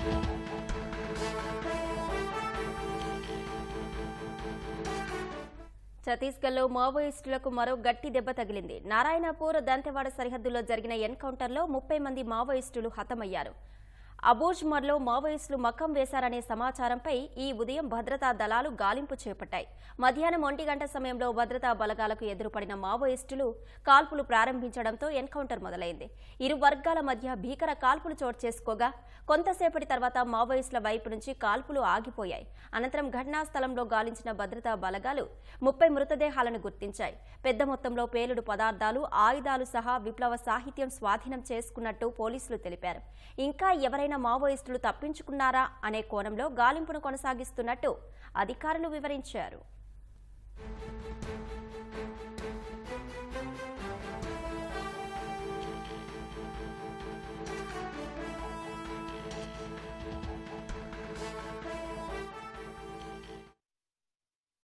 ఛత్తీస్గఢ్లో మావోయిస్టులకు మరో గట్టి దెబ్బ తగిలింది. నారాయణపూర్ దంతెవాడ సరిహద్దులో జరిగిన ఎన్కౌంటర్లో 30 మంది మావోయిస్టులు హతమయ్యారు. అబూజ్మర్లో మావోయిస్టులు మకం వేశారనే సమాచారంపై ఈ ఉదయం భద్రతా దళాలు గాలింపు చేపట్టాయి. మధ్యాహ్నం 1 గంట సమయంలో భద్రతా బలగాలకు ఎదురుపడిన మావోయిస్టులు కాల్పులు ప్రారంభించడంతో ఎన్కౌంటర్ మొదలైంది. ఇరు వర్గాల మధ్య భీకర కాల్పులు చోటు చేసుకోగా కొంతసేపటి తర్వాత మావోయిస్టుల వైపు నుంచి కాల్పులు ఆగిపోయాయి. అనంతరం ఘటనా స్థలంలో గాలించిన భద్రతా బలగాలు 30 మృతదేహాలను గుర్తించాయి. పెద్ద మొత్తంలో పేలుడు పదార్థాలు, ఆయుధాలు సహా విప్లవ సాహిత్యం స్వాధీనం చేసుకున్నట్టు పోలీసులు తెలిపారు. ఇంకా ఎవరైనా మావోయిస్టులు తప్పించుకున్నారా అనే కోణంలో గాలింపును కొనసాగిస్తున్నట్టు అధికారులు వివరించారు.